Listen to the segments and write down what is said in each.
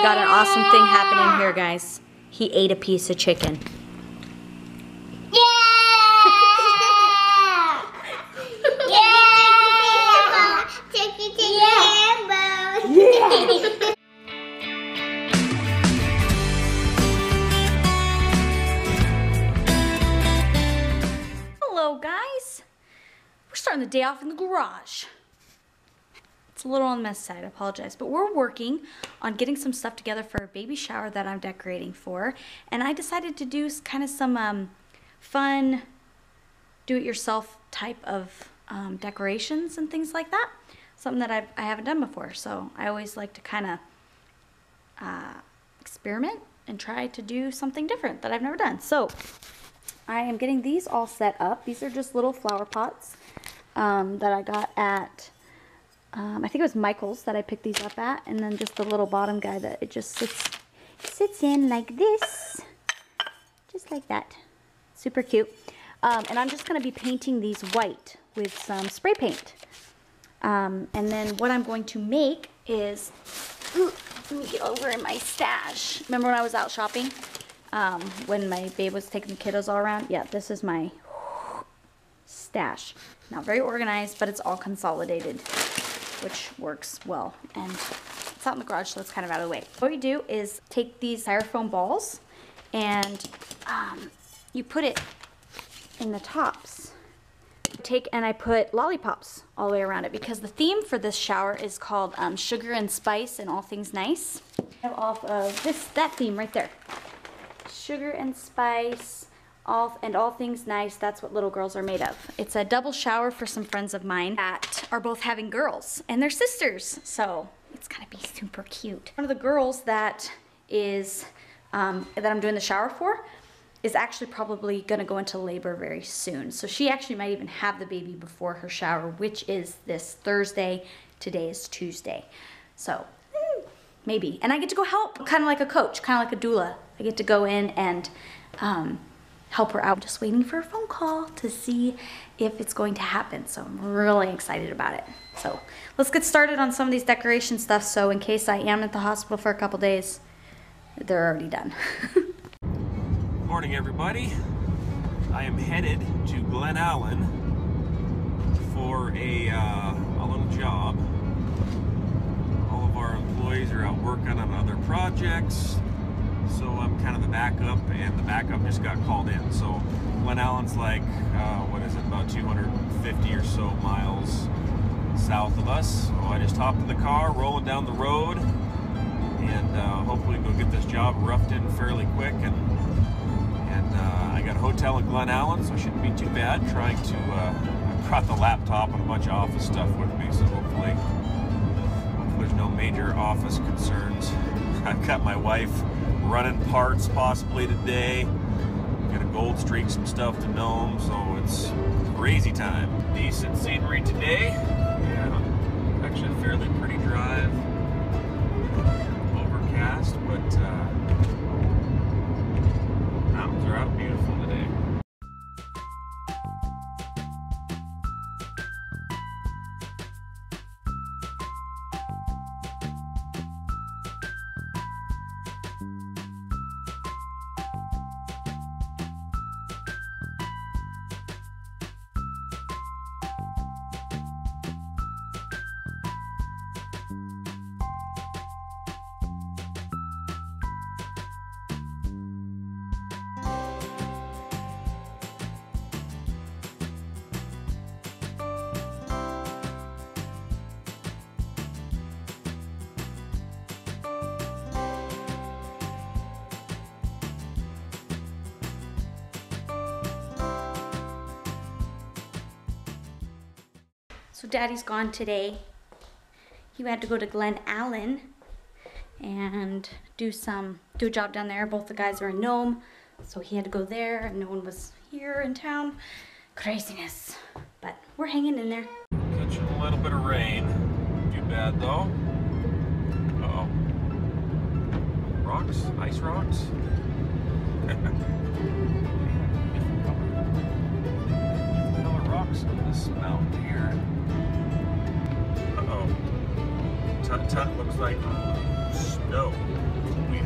got an awesome thing happening here, guys. He ate a piece of chicken. Yeah! Yeah! Chicken, yeah! Hello, guys. We're starting the day off in the garage. It's a little on the mess side, I apologize, but we're working on getting some stuff together for a baby shower that I'm decorating for, and I decided to do kind of some fun do-it-yourself type of decorations and things like that. Something that I haven't done before, so I always like to kind of experiment and try to do something different that I've never done. So I am getting these all set up. These are just little flower pots that I got at I think it was Michael's that I picked these up at, and then just the little bottom guy that it just sits in like this, just like that. Super cute. And I'm just going to be painting these white with some spray paint. And then what I'm going to make is, let me get over in my stash. Remember when I was out shopping? When my babe was taking the kiddos all around? Yeah, this is my stash. Not very organized, but it's all consolidated, which works well, and it's out in the garage, so it's kind of out of the way. What you do is take these styrofoam balls and you put it in the tops. I put lollipops all the way around it because the theme for this shower is called Sugar and Spice and All Things Nice. I have off of that theme right there. Sugar and Spice, all things nice. That's what little girls are made of. It's a double shower for some friends of mine that are both having girls, and they're sisters, so it's gonna be super cute. One of the girls that is that I'm doing the shower for is actually probably gonna go into labor very soon, so she actually might even have the baby before her shower, which is this Thursday. Today is Tuesday, so maybe. And I get to go help, kind of like a coach, kind of like a doula. I get to go in and help her out. Just waiting for a phone call to see if it's going to happen. So I'm really excited about it. So let's get started on some of these decoration stuff. So in case I am at the hospital for a couple days, they're already done. Morning, everybody. I am headed to Glen Allen for a little job. All of our employees are out working on other projects. So I'm kind of the backup, and the backup just got called in. So Glen Allen's like, what is it, about 250 or so miles south of us. So I just hopped in the car, rolling down the road, and hopefully go get this job roughed in fairly quick. And I got a hotel in Glen Allen, so it shouldn't be too bad. Trying to, I brought the laptop and a bunch of office stuff with me, so hopefully there's no major office concerns. I've got my wife running parts possibly today. Got a gold streak, some stuff to Nome, so it's crazy time. Decent scenery today. Yeah, actually a fairly pretty drive. Overcast, but mountains are out beautiful today. So Daddy's gone today. He had to go to Glen Allen and do a job down there. Both the guys are in Nome, so he had to go there, and no one was here in town. Craziness, but we're hanging in there. Catching a little bit of rain. Too bad though. Uh-oh. Rocks? Ice rocks? Different color rocks on this mountain here. Uh-oh. Tut-tut looks like snow.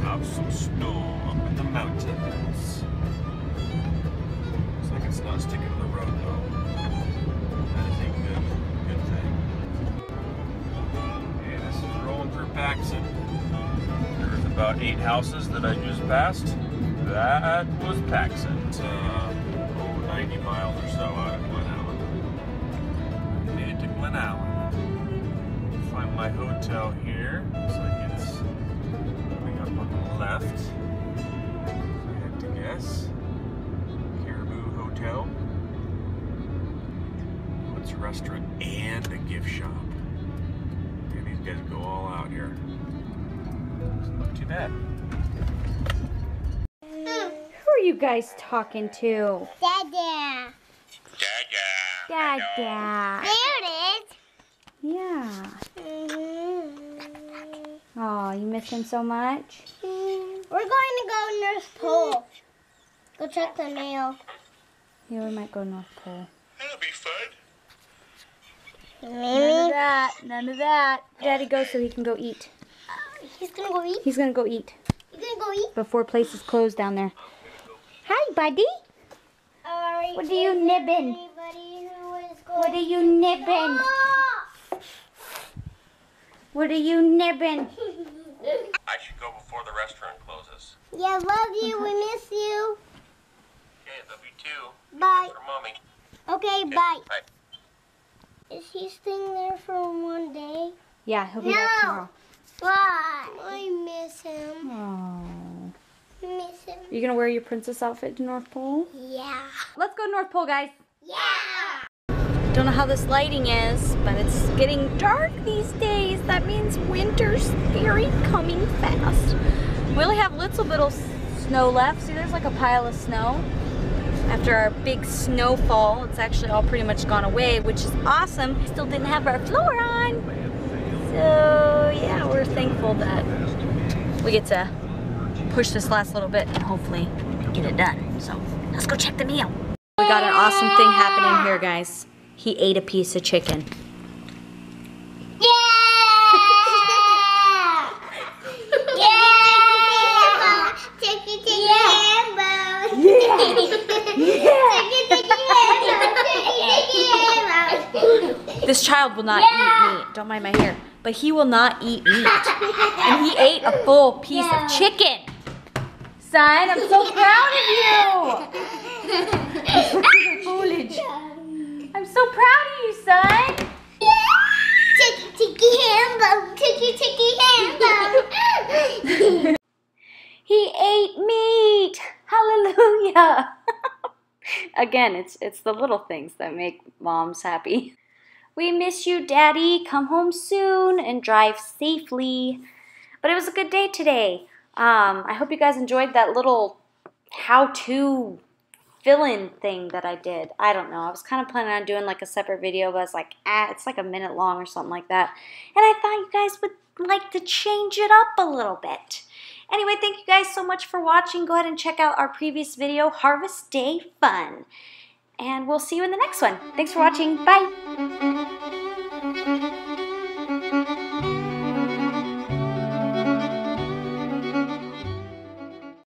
have some snow up in the mountains. Looks like it's not sticking to the road though. That is a good thing. Okay, this is rolling through Paxson. There's about 8 houses that I just passed. That was Paxson. It's 90 miles or so out of Glen Allen. I made it to Glen Allen. Find my hotel here. Looks like it's coming up on the left. If I had to guess. Caribou Hotel. Oh, it's a restaurant and a gift shop. Okay, these guys go all out here. It's not too bad. Who are you guys talking to? Dada. Dada. There it is. Yeah. Oh, you miss him so much? We're going to go North Pole. Go check the mail. Yeah, we might go North Pole. That'll be fun. None of that. None of that. Daddy goes so he can go eat. He's going to go eat? He's going to go eat. He's going to go eat? Before places close down there. Hi, buddy. Alright. What are you nibbing? What are you nibbing? What are you nibbing? I should go before the restaurant closes. Yeah, love you. We miss you. Okay, love you too. Bye. For mommy. Okay, bye. Bye. Is he staying there for one day? Yeah, he'll be back tomorrow. Why? I miss him. Oh. Miss him. You gonna wear your princess outfit to North Pole? Yeah. Let's go North Pole, guys. Yeah. Don't know how this lighting is, but it's getting dark these days. That means winter's very coming fast. We only have little bit of snow left. See, there's like a pile of snow. After our big snowfall, it's actually all pretty much gone away, which is awesome. Still didn't have our floor on. So yeah, we're thankful that we get to push this last little bit and hopefully get it done. So let's go check the meal. We got an awesome thing happening here, guys. He ate a piece of chicken. Yeah! Yeah! Chicken, This child will not eat meat. Don't mind my hair. But he will not eat meat. And he ate a full piece of chicken. Son, I'm so proud of you. Foolish. I'm so proud of you, son. Tiki hambo, tiki hambo. He ate meat. Hallelujah. Again, it's the little things that make moms happy. We miss you, Daddy. Come home soon and drive safely. But it was a good day today. I hope you guys enjoyed that little how-to fill-in thing that I did. I don't know. I was kind of planning on doing like a separate video, but I was like, it's like a minute long or something like that. And I thought you guys would like to change it up a little bit. Anyway, thank you guys so much for watching. Go ahead and check out our previous video, Harvest Day Fun. And we'll see you in the next one. Thanks for watching. Bye.